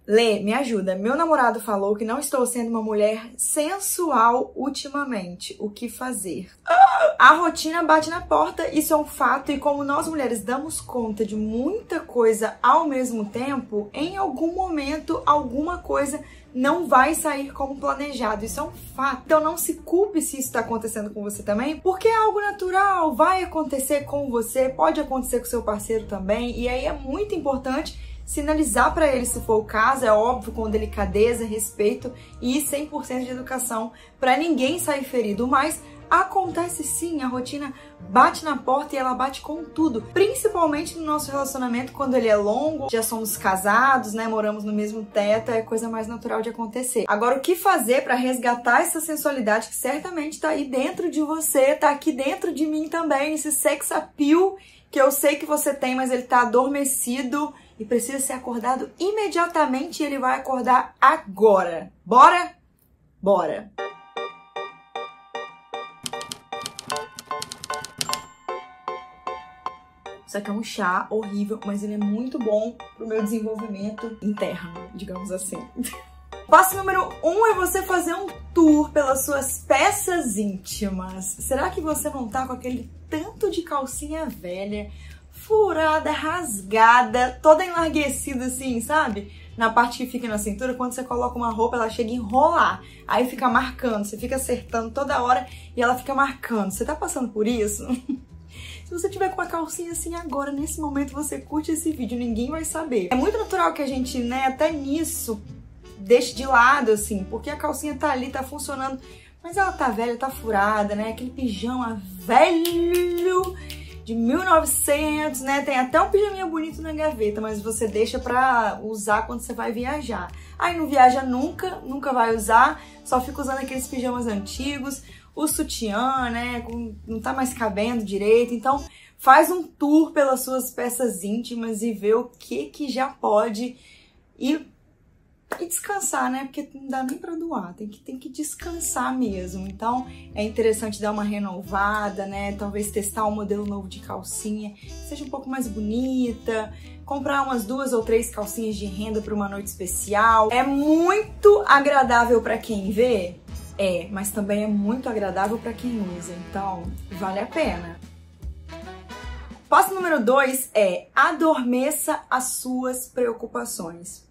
Lê, me ajuda. Meu namorado falou que não estou sendo uma mulher sensual ultimamente. O que fazer? A rotina bate na porta, isso é um fato, e como nós mulheres damos conta de muita coisa ao mesmo tempo, em algum momento, alguma coisa não vai sair como planejado. Isso é um fato. Então não se culpe se isso está acontecendo com você também, porque é algo natural, vai acontecer com você, pode acontecer com seu parceiro também, e aí é muito importante sinalizar para ele se for o caso, é óbvio, com delicadeza, respeito e 100% de educação, para ninguém sair ferido, mas acontece sim, a rotina bate na porta e ela bate com tudo, principalmente no nosso relacionamento quando ele é longo, já somos casados, né, moramos no mesmo teto, é a coisa mais natural de acontecer. Agora, o que fazer para resgatar essa sensualidade que certamente tá aí dentro de você, tá aqui dentro de mim também, esse sex appeal que eu sei que você tem, mas ele tá adormecido e precisa ser acordado imediatamente, e ele vai acordar agora. Bora? Bora! Isso aqui é um chá horrível, mas ele é muito bom pro meu desenvolvimento interno, digamos assim. Passo número 1 é você fazer um tour pelas suas peças íntimas. Será que você não tá com aquele tanto de calcinha velha, furada, rasgada, toda enlarguecida assim, sabe? Na parte que fica na cintura, quando você coloca uma roupa, ela chega a enrolar. Aí fica marcando, você fica acertando toda hora e ela fica marcando. Você tá passando por isso? Se você tiver com uma calcinha assim agora, nesse momento, você curte esse vídeo, ninguém vai saber. É muito natural que a gente, né, até nisso, deixe de lado, assim, porque a calcinha tá ali, tá funcionando, mas ela tá velha, tá furada, né? Aquele pijama velho de 1900, né? Tem até um pijaminha bonito na gaveta, mas você deixa pra usar quando você vai viajar. Aí não viaja nunca, nunca vai usar, só fica usando aqueles pijamas antigos, o sutiã, né? Não tá mais cabendo direito. Então, faz um tour pelas suas peças íntimas e vê o que já pode e descansar, né? Porque não dá nem pra doar, tem que descansar mesmo. Então, é interessante dar uma renovada, né? Talvez testar um modelo novo de calcinha, que seja um pouco mais bonita, comprar umas 2 ou 3 calcinhas de renda para uma noite especial. É muito agradável para quem vê? É, mas também é muito agradável para quem usa, então vale a pena. Passo número 2 é adormeça as suas preocupações.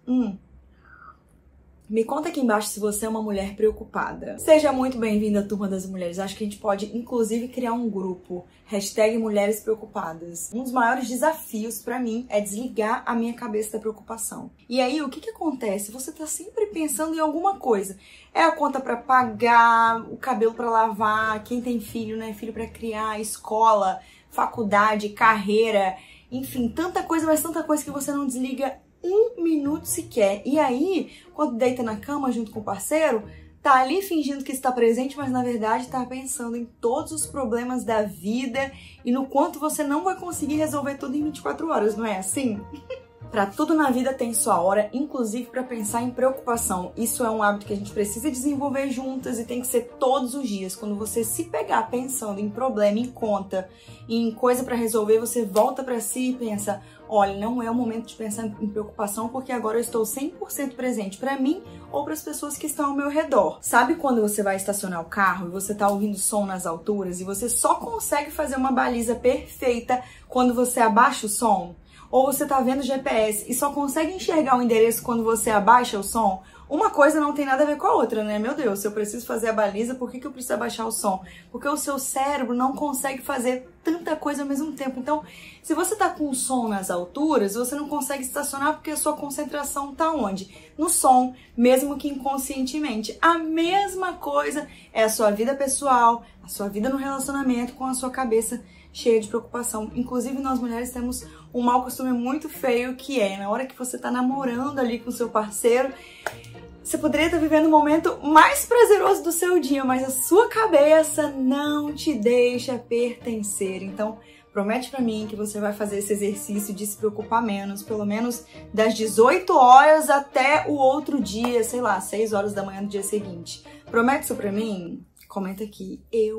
Me conta aqui embaixo se você é uma mulher preocupada. Seja muito bem-vinda à Turma das Mulheres. Acho que a gente pode, inclusive, criar um grupo. #Mulheres Preocupadas. Um dos maiores desafios pra mim é desligar a minha cabeça da preocupação. E aí, o que acontece? Você tá sempre pensando em alguma coisa. É a conta pra pagar, o cabelo pra lavar, quem tem filho, né? Filho pra criar, escola, faculdade, carreira, enfim, tanta coisa, mas tanta coisa que você não desliga 1 minuto sequer. E aí, quando deita na cama junto com o parceiro, tá ali fingindo que está presente, mas na verdade tá pensando em todos os problemas da vida e no quanto você não vai conseguir resolver tudo em 24 horas, não é assim? Pra tudo na vida tem sua hora, inclusive pra pensar em preocupação. Isso é um hábito que a gente precisa desenvolver juntas e tem que ser todos os dias. Quando você se pegar pensando em problema, em conta, em coisa pra resolver, você volta pra si e pensa: olha, não é o momento de pensar em preocupação, porque agora eu estou 100% presente pra mim ou pras pessoas que estão ao meu redor. Sabe quando você vai estacionar o carro e você tá ouvindo som nas alturas e você só consegue fazer uma baliza perfeita quando você abaixa o som? Ou você tá vendo GPS e só consegue enxergar o endereço quando você abaixa o som? Uma coisa não tem nada a ver com a outra, né? Meu Deus, se eu preciso fazer a baliza, por que eu preciso abaixar o som? Porque o seu cérebro não consegue fazer tanta coisa ao mesmo tempo. Então, se você tá com o som nas alturas, você não consegue estacionar porque a sua concentração tá onde? No som, mesmo que inconscientemente. A mesma coisa é a sua vida pessoal, a sua vida no relacionamento com a sua cabeça cheia de preocupação. Inclusive, nós mulheres temos um mau costume muito feio, que é, na hora que você tá namorando ali com o seu parceiro, você poderia estar vivendo o momento mais prazeroso do seu dia, mas a sua cabeça não te deixa pertencer. Então, promete pra mim que você vai fazer esse exercício de se preocupar menos, pelo menos das 18 horas até o outro dia, sei lá, 6 horas da manhã do dia seguinte. Promete isso pra mim? Comenta aqui. Eu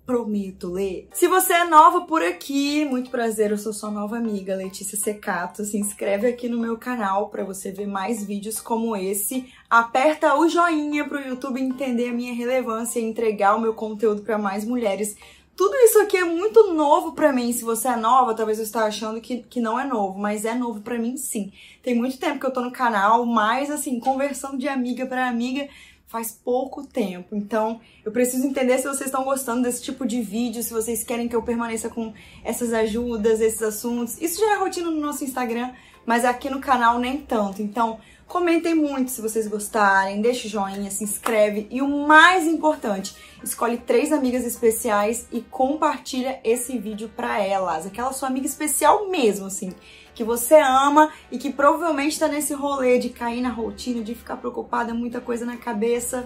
prometo ler. Se você é nova por aqui, muito prazer, eu sou sua nova amiga, Letícia Secato. Se inscreve aqui no meu canal para você ver mais vídeos como esse. Aperta o joinha pro YouTube entender a minha relevância e entregar o meu conteúdo para mais mulheres. Tudo isso aqui é muito novo pra mim. Se você é nova, talvez você esteja achando que não é novo, mas é novo pra mim sim. Tem muito tempo que eu tô no canal, mas assim, conversando de amiga pra amiga faz pouco tempo. Então, eu preciso entender se vocês estão gostando desse tipo de vídeo, se vocês querem que eu permaneça com essas ajudas, esses assuntos. Isso já é rotina no nosso Instagram, mas aqui no canal nem tanto. Então, comentem muito se vocês gostarem, deixa o joinha, se inscreve e o mais importante, escolhe 3 amigas especiais e compartilha esse vídeo pra elas. Aquela sua amiga especial mesmo, assim, que você ama e que provavelmente tá nesse rolê de cair na rotina, de ficar preocupada, muita coisa na cabeça.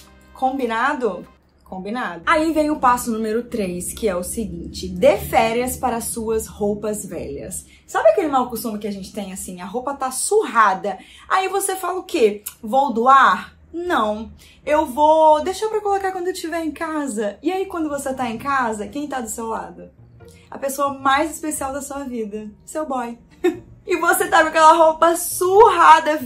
Combinado? Combinado. Aí vem o passo número 3, que é o seguinte: dê férias para suas roupas velhas. Sabe aquele mau costume que a gente tem assim? A roupa tá surrada. Aí você fala o quê? Vou doar? Não. Eu vou deixar pra colocar quando eu estiver em casa. E aí quando você tá em casa, quem tá do seu lado? A pessoa mais especial da sua vida. Seu boy. E você tá com aquela roupa surrada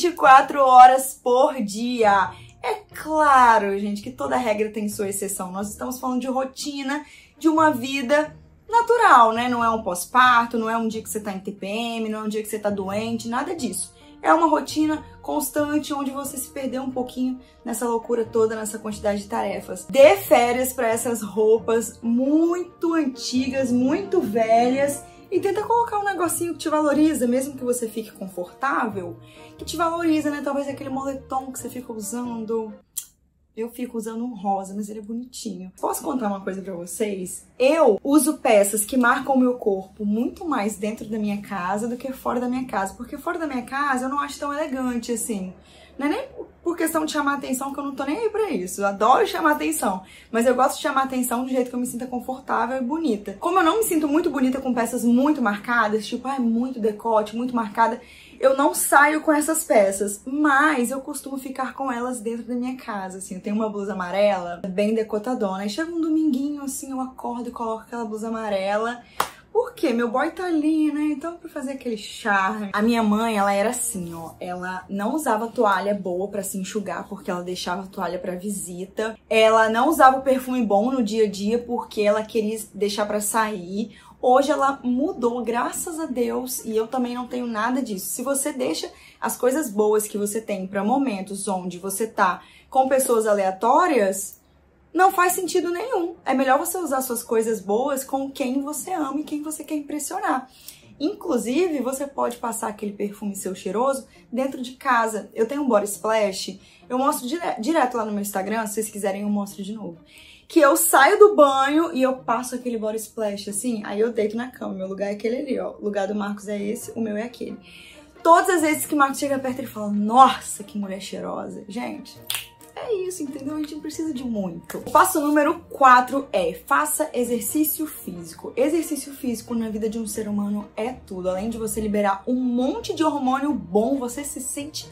24 horas por dia. É claro, gente, que toda regra tem sua exceção. Nós estamos falando de rotina, de uma vida natural, né? Não é um pós-parto, não é um dia que você tá em TPM, não é um dia que você tá doente, nada disso. É uma rotina constante onde você se perdeu um pouquinho nessa loucura toda, nessa quantidade de tarefas. Dê férias para essas roupas muito antigas, muito velhas e tenta colocar um negocinho que te valoriza, mesmo que você fique confortável, que te valoriza, né? Talvez aquele moletom que você fica usando. Eu fico usando um rosa, mas ele é bonitinho. Posso contar uma coisa pra vocês? Eu uso peças que marcam o meu corpo muito mais dentro da minha casa do que fora da minha casa. Porque fora da minha casa eu não acho tão elegante assim. Não é nem por questão de chamar atenção, que eu não tô nem aí pra isso. Eu adoro chamar atenção. Mas eu gosto de chamar atenção do jeito que eu me sinta confortável e bonita. Como eu não me sinto muito bonita com peças muito marcadas, tipo, muito decote, muito marcada, eu não saio com essas peças, mas eu costumo ficar com elas dentro da minha casa, assim. Eu tenho uma blusa amarela, bem decotadona, e chega um dominguinho, assim, eu acordo e coloco aquela blusa amarela. Por quê? Meu boy tá ali, né? Então, pra fazer aquele charme. A minha mãe, ela era assim, ó. Ela não usava toalha boa pra se enxugar, porque ela deixava a toalha pra visita. Ela não usava perfume bom no dia a dia, porque ela queria deixar pra sair. Hoje ela mudou, graças a Deus, e eu também não tenho nada disso. Se você deixa as coisas boas que você tem para momentos onde você tá com pessoas aleatórias, não faz sentido nenhum. É melhor você usar suas coisas boas com quem você ama e quem você quer impressionar. Inclusive, você pode passar aquele perfume seu cheiroso dentro de casa. Eu tenho um body splash, eu mostro direto lá no meu Instagram, se vocês quiserem eu mostro de novo. Que eu saio do banho e eu passo aquele body splash assim, aí eu deito na cama. Meu lugar é aquele ali, ó. O lugar do Marcos é esse, o meu é aquele. Todas as vezes que o Marcos chega perto, ele fala: nossa, que mulher cheirosa. Gente, é isso, entendeu? A gente não precisa de muito. O passo número 4 é: faça exercício físico. Exercício físico na vida de um ser humano é tudo. Além de você liberar um monte de hormônio bom, você se sente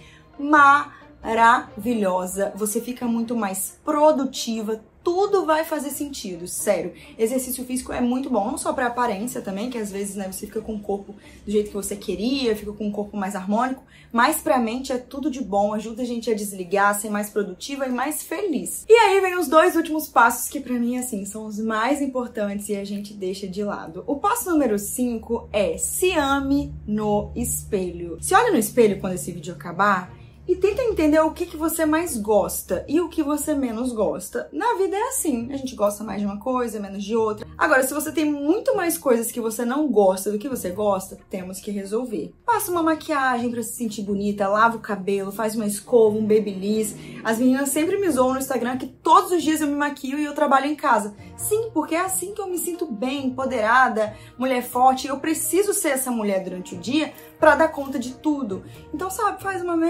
maravilhosa. Você fica muito mais produtiva. Tudo vai fazer sentido, sério. Exercício físico é muito bom, não só pra aparência também, que às vezes, né, você fica com o corpo do jeito que você queria, fica com um corpo mais harmônico, mas pra mente é tudo de bom, ajuda a gente a desligar, a ser mais produtiva e mais feliz. E aí vem os 2 últimos passos que pra mim, assim, são os mais importantes e a gente deixa de lado. O passo número 5 é: se ame no espelho. Se olha no espelho quando esse vídeo acabar e tenta entender o que você mais gosta e o que você menos gosta. Na vida é assim, a gente gosta mais de uma coisa, menos de outra. Agora, se você tem muito mais coisas que você não gosta do que você gosta, temos que resolver. Passa uma maquiagem pra se sentir bonita, lava o cabelo, faz uma escova, um babyliss. As meninas sempre me zoam no Instagram que todos os dias eu me maquio e eu trabalho em casa. Sim, porque é assim que eu me sinto bem, empoderada, mulher forte. Eu preciso ser essa mulher durante o dia pra dar conta de tudo. Então, sabe, faz uma make,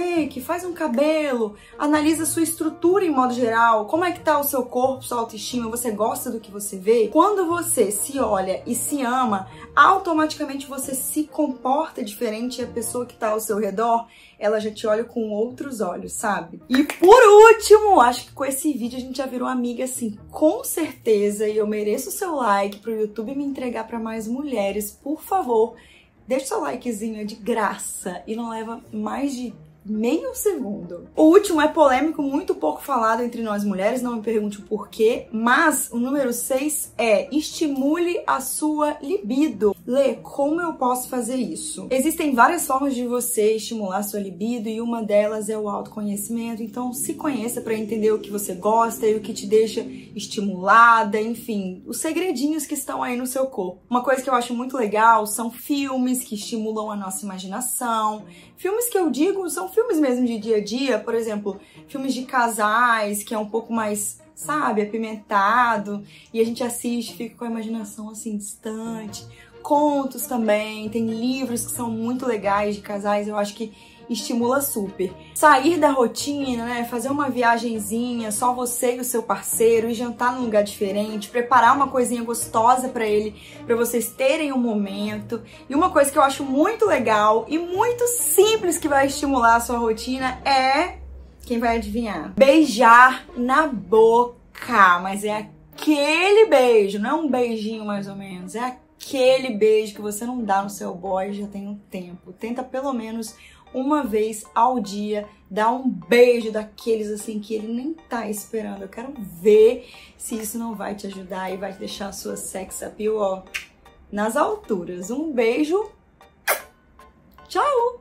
faz um cabelo, analisa sua estrutura em modo geral, como é que tá o seu corpo, sua autoestima, você gosta do que você vê? Quando você se olha e se ama, automaticamente você se comporta diferente e a pessoa que tá ao seu redor, ela já te olha com outros olhos, sabe? E por último, acho que com esse vídeo a gente já virou amiga assim, com certeza, e eu mereço o seu like pro YouTube me entregar pra mais mulheres. Por favor, deixa o seu likezinho, é de graça e não leva mais de meio segundo. O último é polêmico, muito pouco falado entre nós mulheres, não me pergunte o porquê, mas o número 6 é: estimule a sua libido. Lê, como eu posso fazer isso? Existem várias formas de você estimular a sua libido e uma delas é o autoconhecimento, então se conheça para entender o que você gosta e o que te deixa estimulada, enfim, os segredinhos que estão aí no seu corpo. Uma coisa que eu acho muito legal são filmes que estimulam a nossa imaginação. Filmes que eu digo são filmes mesmo de dia a dia, por exemplo, filmes de casais, que é um pouco mais, sabe, apimentado, e a gente assiste, fica com a imaginação assim distante. Contos também, tem livros que são muito legais de casais, eu acho que estimula super. Sair da rotina, né, fazer uma viagenzinha, só você e o seu parceiro, e jantar num lugar diferente, preparar uma coisinha gostosa pra ele, pra vocês terem um momento. E uma coisa que eu acho muito legal e muito simples que vai estimular a sua rotina é, quem vai adivinhar? Beijar na boca, mas é aquele beijo, não é um beijinho mais ou menos, é aquele beijo que você não dá no seu boy já tem um tempo. Tenta pelo menos uma vez ao dia dar um beijo daqueles assim que ele nem tá esperando. Eu quero ver se isso não vai te ajudar e vai deixar a sua sex appeal, ó, nas alturas. Um beijo. Tchau!